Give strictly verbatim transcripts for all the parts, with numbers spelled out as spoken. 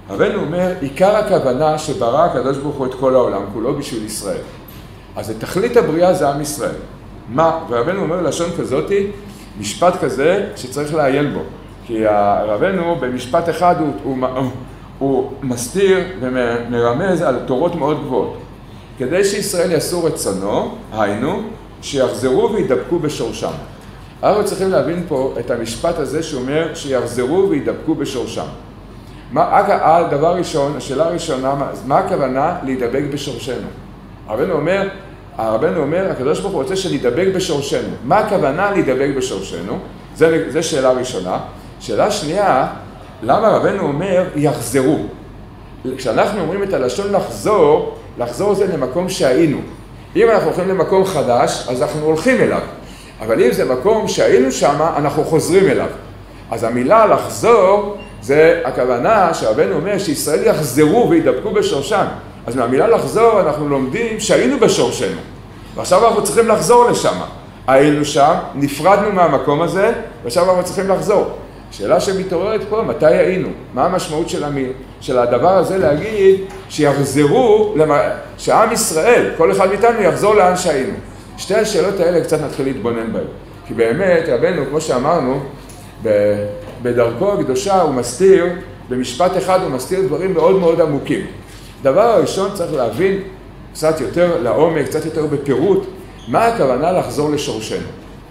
רבנו אומר, עיקר הכוונה שברא הקדוש ברוך הוא את כל העולם, כולו בשביל ישראל. אז את תכלית הבריאה זה עם ישראל. מה? ורבנו אומר לשון כזאתי, משפט כזה שצריך לעיין בו. כי רבנו במשפט אחד הוא, הוא, הוא, הוא מסתיר ומרמז על תורות מאוד גבוהות. כדי שישראל יעשו רצונו, היינו, שיחזרו וידבקו בשורשם. אנחנו צריכים להבין פה את המשפט הזה שאומר שיחזרו וידבקו בשורשם. מה, הדבר ראשון, השאלה הראשונה, מה הכוונה להידבק בשורשנו? הרבנו אומר, הרבנו אומר, הקדוש ברוך הוא רוצה שנדבק בשורשנו. מה הכוונה להידבק בשורשנו? זה, זה שאלה ראשונה. שאלה שנייה, למה רבנו אומר יחזרו? כשאנחנו אומרים את הלשון לחזור, לחזור זה למקום שהיינו. אם אנחנו הולכים למקום חדש, אז אנחנו הולכים אליו. אבל אם זה מקום שהיינו שם, אנחנו חוזרים אליו. אז המילה לחזור, זה הכוונה שהרבנו אומר שישראל יחזרו וידבקו בשורשם. אז מהמילה לחזור אנחנו לומדים שהיינו בשורשנו. ועכשיו אנחנו צריכים לחזור לשם. היינו שם, נפרדנו מהמקום הזה, ועכשיו אנחנו צריכים לחזור. שאלה שמתעוררת פה, מתי היינו? מה המשמעות של, המ... של הדבר הזה להגיד שיחזרו, למ... שעם ישראל, כל אחד מאיתנו יחזור לאן שהיינו. שתי השאלות האלה קצת נתחיל להתבונן בהן. כי באמת, רבנו, כמו שאמרנו, ב... בדרכו הקדושה הוא מסתיר, במשפט אחד הוא מסתיר דברים מאוד מאוד עמוקים. דבר הראשון צריך להבין קצת יותר לעומק, קצת יותר בפירוט, מה הכוונה לחזור לשורשנו.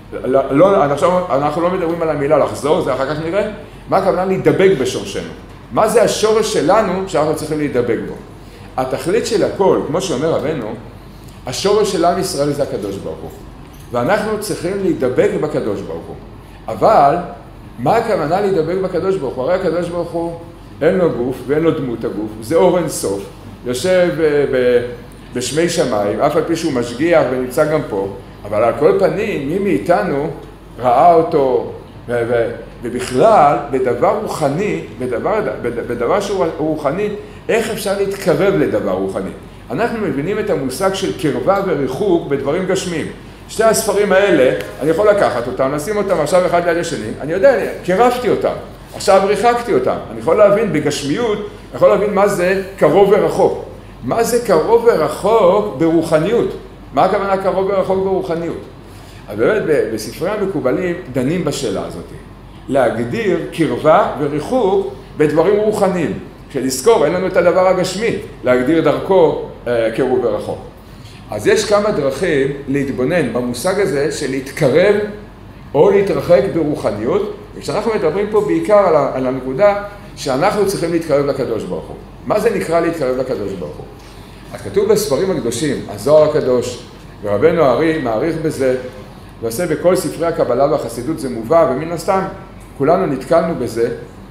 לא, אנחנו, אנחנו לא מדברים על המילה לחזור, זה אחר כך נראה, מה הכוונה להידבק בשורשנו. מה זה השורש שלנו שאנחנו צריכים להידבק בו. התכלית של הכל, כמו שאומר רבנו, השורש של עם ישראל זה הקדוש ברוך הוא. ואנחנו צריכים להידבק בקדוש ברוך הוא. אבל, מה הכוונה להידבק בקדוש ברוך הוא? הרי הקדוש ברוך הוא אין לו גוף ואין לו דמות הגוף, זה אור אין סוף, יושב ב- בשמי שמיים, אף על פי שהוא משגיח ונמצא גם פה, אבל על כל פנים, מי מאיתנו ראה אותו, ו- ו- ובכלל, בדבר רוחני, בדבר, בדבר שהוא רוחני, איך אפשר להתקרב לדבר רוחני? אנחנו מבינים את המושג של קרבה וריחוק בדברים גשמיים. שתי הספרים האלה, אני יכול לקחת אותם, לשים אותם עכשיו אחד ליד השני, אני יודע, קרבתי אותם, עכשיו ריחקתי אותם. אני יכול להבין בגשמיות, אני יכול להבין מה זה קרוב ורחוק. מה זה קרוב ורחוק ברוחניות? מה הכוונה קרוב ורחוק ברוחניות? אז באמת בספרי המקובלים דנים בשאלה הזאת. להגדיר קרבה וריחוק בדברים רוחניים. כשלזכור, אין לנו את הדבר הגשמי, להגדיר דרכו אה, קרוב ורחוק. אז יש כמה דרכים להתבונן במושג הזה של להתקרב או להתרחק ברוחניות, וכשאנחנו מדברים פה בעיקר על, על הנקודה שאנחנו צריכים להתקרב לקדוש ברוך הוא. מה זה נקרא להתקרב לקדוש ברוך הוא? אז כתוב בספרים הקדושים, הזוהר הקדוש, ורבנו הארי מעריך בזה, ועושה בכל ספרי הקבלה והחסידות זה מובא, ומן הסתם כולנו נתקלנו בזה,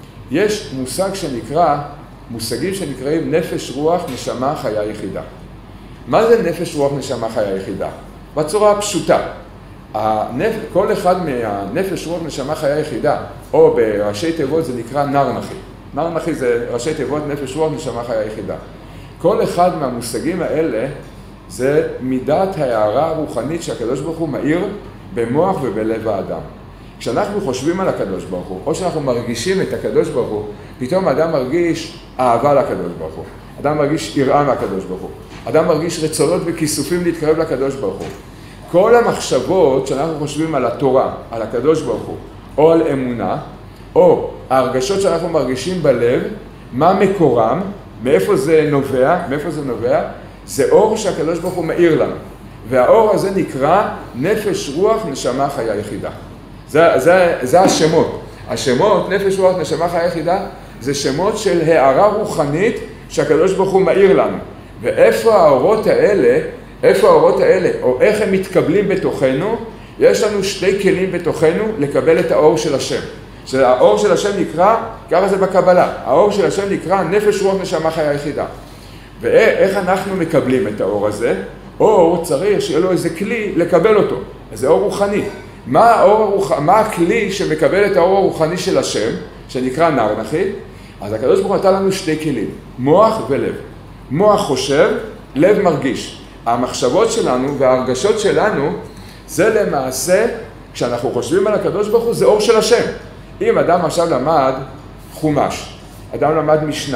יש מושג שנקרא, מושגים שנקראים נפש רוח נשמה חיה יחידה. מה זה נפש רוח נשמה חיה יחידה? בצורה הפשוטה. הנפ... כל אחד מהנפש רוח נשמה חיה יחידה, או בראשי תיבות זה נקרא נר נחי. נר נחי זה ראשי תיבות נפש רוח נשמה חיה יחידה. כל אחד מהמושגים האלה זה מידת ההערה הרוחנית שהקדוש ברוך הוא מאיר במוח ובלב האדם. כשאנחנו חושבים על הקדוש ברוך הוא, או שאנחנו מרגישים את הקדוש ברוך הוא, פתאום האדם מרגיש אהבה לקדוש ברוך הוא. אדם מרגיש יראה מהקדוש ברוך הוא. אדם מרגיש רצונות וכיסופים להתקרב לקדוש ברוך הוא. כל המחשבות שאנחנו חושבים על התורה, על הקדוש ברוך הוא, או על אמונה, או ההרגשות שאנחנו מרגישים בלב, מה מקורם, מאיפה זה נובע, מאיפה זה נובע, זה אור שהקדוש ברוך הוא מאיר לנו. והאור הזה נקרא נפש רוח נשמה חיה יחידה. זה, זה, זה השמות. השמות, נפש רוח נשמה חיה יחידה, זה שמות של הערה רוחנית שהקדוש ברוך הוא מאיר לנו. ואיפה האורות האלה, איפה האורות האלה, או איך הם מתקבלים בתוכנו, יש לנו שתי כלים בתוכנו לקבל את האור של השם. שהאור של השם נקרא, ככה זה בקבלה, האור של השם נקרא נפש רוח נשמה חיה יחידה. ואיך אנחנו מקבלים את האור הזה? אור צריך שיהיה לו איזה כלי לקבל אותו, איזה אור רוחני. מה, האור הרוח... מה הכלי שמקבל את האור הרוחני של השם, שנקרא נר נחי? אז הקדוש ברוך הוא נתן לנו שתי כלים, מוח ולב. מוח חושב, לב מרגיש. המחשבות שלנו וההרגשות שלנו, זה למעשה, כשאנחנו חושבים על הקדוש ברוך הוא, זה אור של השם. אם אדם עכשיו למד חומש, אדם למד משנה,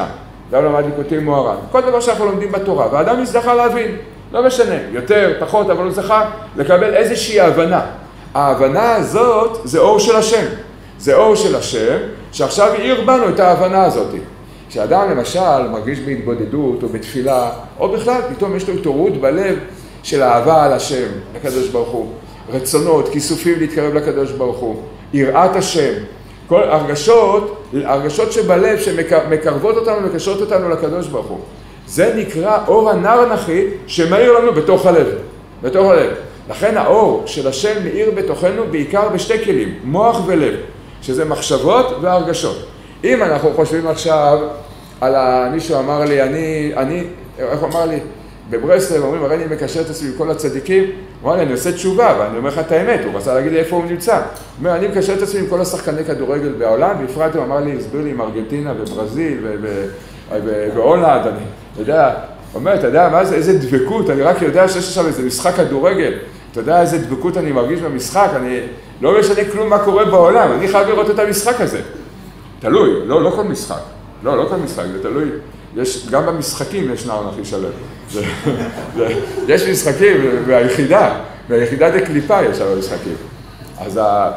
אדם למד ליקוטי מוהר"ן. כל דבר שאנחנו לומדים בתורה, והאדם יזכה להבין, לא משנה, יותר, פחות, אבל הוא זכה לקבל איזושהי הבנה. ההבנה הזאת זה אור של השם. זה אור של השם, שעכשיו יאיר בנו את ההבנה הזאת. כשאדם למשל מרגיש בהתבודדות או בתפילה, או בכלל פתאום יש לו התעוררות בלב של אהבה על השם, לקדוש ברוך הוא, רצונות, כיסופים להתקרב לקדוש ברוך הוא, יראת השם, כל הרגשות, הרגשות שבלב שמקרבות אותנו ומקשרות אותנו לקדוש ברוך הוא. זה נקרא אור הנרנחי שמאיר לנו בתוך הלב, בתוך הלב. לכן האור של השם מאיר בתוכנו בעיקר בשתי כלים, מוח ולב, שזה מחשבות והרגשות. אם אנחנו חושבים עכשיו על ה... מישהו אמר לי, אני, אני, איך הוא אמר לי? בברסלב אומרים, הרי אני מקשר את עצמי עם כל הצדיקים, הוא אמר לי, אני עושה תשובה, ואני אומר לך את האמת, הוא רצה להגיד לי איפה הוא נמצא. הוא אומר, אני מקשר את עצמי עם כל השחקני כדורגל בעולם, בפרט הוא אמר לי, הסביר לי עם ארגנטינה וברזיל והולנד, אני יודע, הוא אומר, אתה יודע מה זה, איזה דבקות, אני רק יודע שיש עכשיו איזה משחק כדורגל, אתה יודע איזה דבקות אני מרגיש במשחק, אני לא משנה כלום מה קורה בעולם, אני חייב לראות את המשחק הזה. תלוי, לא, לא כל משחק, לא, לא כל משחק, זה תלוי, יש, גם במשחקים יש נרנחי שלם. זה, זה, יש משחקים, והיחידה, והיחידה דקליפה יש שם משחקים. אז ה...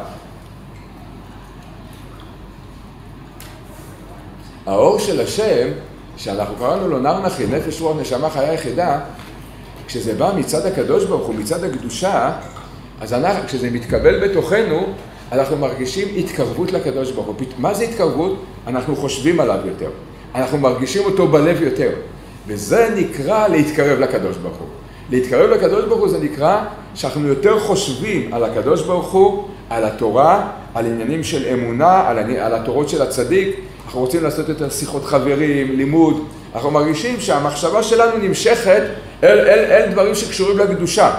האור של השם, שאנחנו קראנו לו נרנחי, נפש רוח נשמה חיה יחידה, כשזה בא מצד הקדוש ברוך הוא, מצד הקדושה, אז אנחנו, כשזה מתקבל בתוכנו, אנחנו מרגישים התקרבות לקדוש ברוך הוא. מה זה התקרבות? אנחנו חושבים עליו יותר. אנחנו מרגישים אותו בלב יותר. וזה נקרא להתקרב לקדוש ברוך הוא. להתקרב לקדוש ברוך הוא זה נקרא שאנחנו יותר חושבים על הקדוש ברוך הוא, על התורה, על עניינים של אמונה, על, על התורות של הצדיק. אנחנו רוצים לעשות יותר שיחות חברים, לימוד. אנחנו מרגישים שהמחשבה שלנו נמשכת אל, אל, אל דברים שקשורים לקדושה.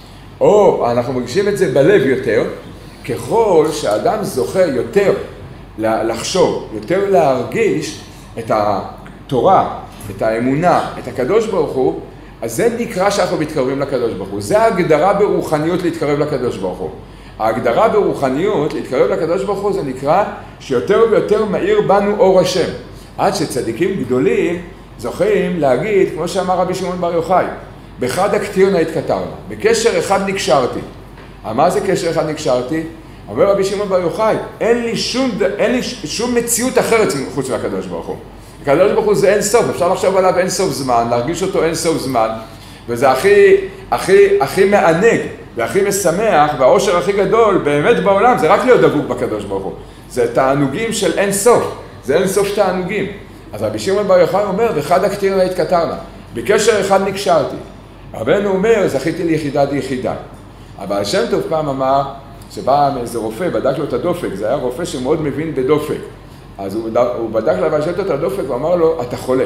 או אנחנו מרגישים את זה בלב יותר, ככל שהאדם זוכה יותר לחשוב, יותר להרגיש את התורה, את האמונה, את הקדוש ברוך הוא, אז זה נקרא שאנחנו מתקרבים לקדוש ברוך הוא. זה ההגדרה ברוחניות להתקרב לקדוש ברוך הוא. ההגדרה ברוחניות להתקרב לקדוש ברוך הוא זה נקרא שיותר ויותר מאיר בנו אור השם. עד שצדיקים גדולים זוכים להגיד, כמו שאמר רבי שמעון בר יוחאי, בחד הקטירנה התקטרנה, בקשר אחד נקשרתי. מה זה קשר אחד נקשרתי? אומר רבי שמעון בר יוחאי, אין לי שום, אין לי שום מציאות אחרת חוץ מהקדוש ברוך הוא. הקדוש ברוך הוא זה אין סוף, אפשר לחשוב עליו אין סוף זמן, להרגיש אותו אין סוף זמן, וזה הכי, הכי, הכי מענג והכי משמח, והאושר הכי גדול באמת בעולם, זה רק להיות דבוק בקדוש ברוך הוא. זה תענוגים של אין סוף, זה אין סוף תענוגים. אז רבי שמעון בר יוחאי אומר, בחד הקטירנה התקטרנה, בקשר אחד נקשרתי. רבנו אומר, זכיתי ליחידה דיחידה. אבל שם טוב פעם אמר, שבא מאיזה רופא, בדק לו את הדופק, זה היה רופא שמאוד מבין בדופק. אז הוא, הוא בדק לבעל שם טוב את הדופק ואמר לו, אתה חולה.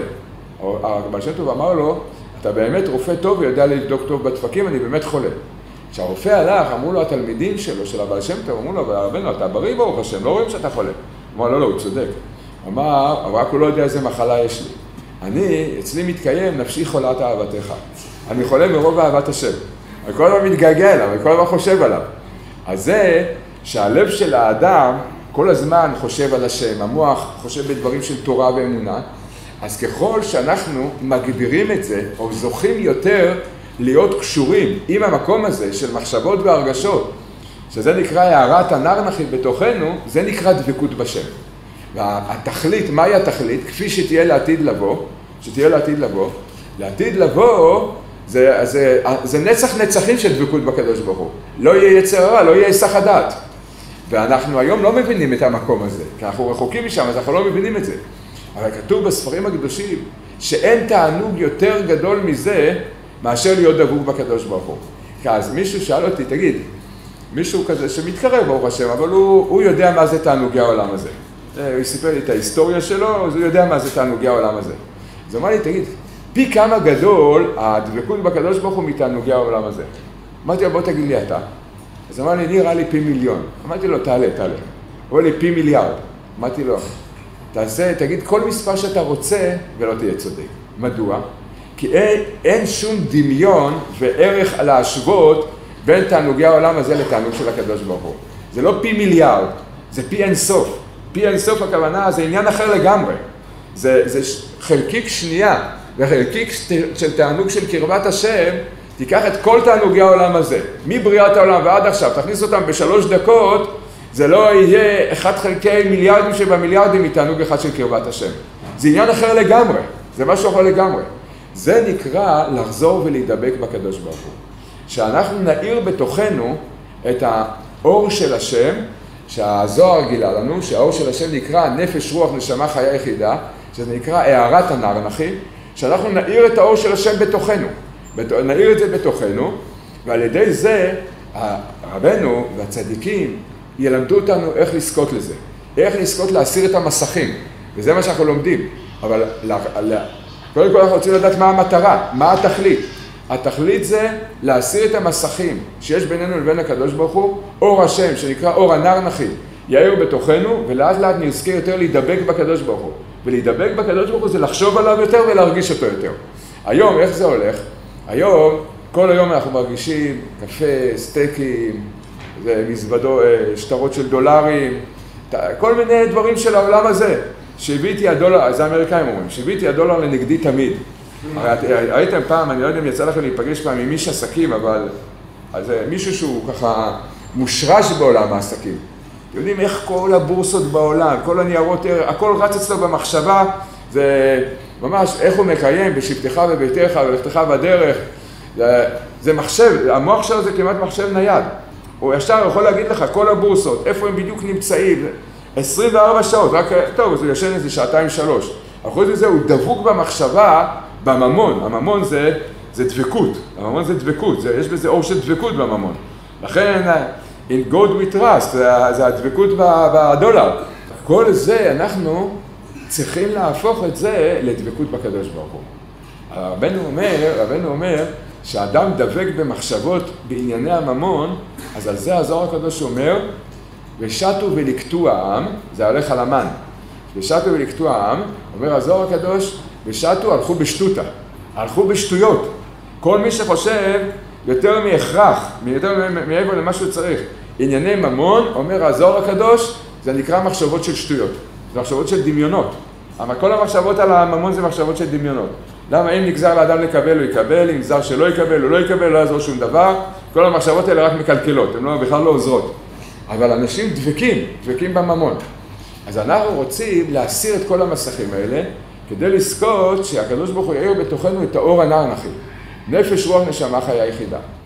הבעל שם טוב אמר לו, אתה באמת רופא טוב ויודע לבדוק טוב בדפקים, אני באמת חולה. כשהרופא הלך, אמרו לו התלמידים שלו, של הבעל שם טוב, אמרו לו, אבל רבנו, אתה בריא ברוך השם, לא רואים שאתה חולה. הוא אמר, לא, לא, הוא צודק. הוא אמר, אבל רק הוא לא יודע איזה מחלה יש לי. אני, אצלי מתקיים נפשי חולת אהבתך. אני חולה מרוב אהבת השם. אני כל הזמן מתגעגע אליו, אני כל הזמן חושב עליו. אז זה שהלב של האדם כל הזמן חושב על השם, המוח חושב בדברים של תורה ואמונה, אז ככל שאנחנו מגבירים את זה, או זוכים יותר להיות קשורים עם המקום הזה של מחשבות והרגשות, שזה נקרא הערת הנרנחית בתוכנו, זה נקרא דבקות בשם. והתכלית, מהי התכלית? כפי שתהיה לעתיד לבוא, שתהיה לעתיד לבוא, לעתיד לבוא, זה, זה, זה נצח נצחים של דבקות בקדוש ברוך הוא. לא יהיה יצר הרע, לא יהיה היסח הדעת. ואנחנו היום לא מבינים את המקום הזה, כי אנחנו רחוקים משם, אז אנחנו לא מבינים את זה. אבל כתוב בספרים הקדושים, שאין תענוג יותר גדול מזה, מאשר להיות דבוק בקדוש ברוך הוא. אז מישהו שאל אותי, תגיד, מישהו כזה שמתקרב ברוך השם, אבל הוא, הוא יודע מה זה תענוגי העולם הזה. הוא סיפר לי את ההיסטוריה שלו, אז הוא יודע מה זה תענוגי העולם הזה. אז הוא אמר לי, תגיד, פי כמה גדול הדבקות בקדוש ברוך הוא מתענוגי העולם הזה. אמרתי לו, בוא תגיד לי אתה. אז אמר לי, נראה לי פי מיליון. אמרתי לו, תעלה, תעלה. הוא אמר לי, פי מיליארד. אמרתי לו, תעשה, תגיד כל מספר שאתה רוצה ולא תהיה צודק. מדוע? כי אין, אין שום דמיון וערך להשוות בין תענוגי העולם הזה לתענוג של הקדוש ברוך הוא. זה לא פי מיליארד, זה פי אין סוף. פי אין סוף הכוונה, זה עניין אחר לגמרי. זה, זה חלקיק שנייה, וחלקיק של תענוג של קרבת השם, תיקח את כל תענוגי העולם הזה, מבריאת העולם ועד עכשיו, תכניס אותם בשלוש דקות, זה לא יהיה אחד חלקי מיליארדים שבמיליארדים מתענוג אחד של קרבת השם. זה עניין אחר לגמרי, זה משהו אחר לגמרי. זה נקרא לחזור ולהידבק בקדוש ברוך הוא. שאנחנו נאיר בתוכנו את האור של השם, שהזוהר גילה לנו, שהאור של השם נקרא נפש רוח נשמה חיה יחידה, שזה נקרא הערת הנרנחי, שאנחנו נאיר את האור של השם בתוכנו. נאיר את זה בתוכנו, ועל ידי זה רבנו והצדיקים ילמדו אותנו איך לזכות לזה. איך לזכות להסיר את המסכים. וזה מה שאנחנו לומדים. אבל קודם כל אנחנו רוצים לדעת מה המטרה, מה התכלית. התכלית זה להסיר את המסכים שיש בינינו לבין הקדוש ברוך הוא, אור השם שנקרא אור הנרנחי, יאיר בתוכנו, ולאט לאט נזכה יותר להידבק בקדוש ברוך הוא. ולהידבק בקדוש ברוך הוא זה לחשוב עליו יותר ולהרגיש אותו יותר. היום איך זה הולך? היום, כל היום אנחנו מרגישים קפה, סטייקים, מזוודות, שטרות של דולרים, כל מיני דברים של העולם הזה. שהביתי הדולר, זה האמריקאים אומרים, שהביתי הדולר לנגדי תמיד. הייתם פעם, אני לא יודע אם יצא לכם להיפגש פעם עם איש עסקים, אבל זה מישהו שהוא ככה מושרש בעולם העסקים. אתם יודעים איך כל הבורסות בעולם, כל הניירות, הכל רץ אצלו במחשבה, זה ממש איך הוא מקיים בשבתך וביתך ולכתך בדרך. זה, זה מחשב, המוח שלו זה כמעט מחשב נייד. הוא ישר יכול להגיד לך כל הבורסות, איפה הם בדיוק נמצאים, עשרים וארבע שעות, רק, טוב, אז הוא ישן איזה שעתיים שלוש. אחוז מזה הוא דבוק במחשבה, בממון. הממון זה, זה דבקות. הממון זה דבקות, זה, יש בזה אור של דבקות בממון. לכן, in God we trust, זה, זה הדבקות בדולר. כל זה אנחנו צריכים להפוך את זה לדבקות בקדוש ברוך הוא. רבנו אומר, רבנו אומר, שהאדם דבק במחשבות בענייני הממון, אז על זה הזוהר הקדוש אומר, ושתו ולקטו העם, זה הולך על המן. ושתו ולקטו העם, אומר הזוהר הקדוש, ושתו הלכו בשטותה, הלכו בשטויות. כל מי שחושב יותר מהכרח, יותר מעבר למה שהוא צריך, ענייני ממון, אומר הזוהר הקדוש, זה נקרא מחשבות של שטויות. זה מחשבות של דמיונות. אבל כל המחשבות על הממון זה מחשבות של דמיונות. למה אם נגזר לאדם לקבל, הוא יקבל, אם נגזר שלא יקבל, הוא לא יקבל, לא יעזור שום דבר. כל המחשבות האלה רק מקלקלות, הן לא, בכלל לא עוזרות. אבל אנשים דבקים, דבקים בממון. אז אנחנו רוצים להסיר את כל המסכים האלה, כדי לזכות שהקדוש ברוך הוא יאיר בתוכנו את האור הנרנחי. נפש רוח נשמה חיה יחידה.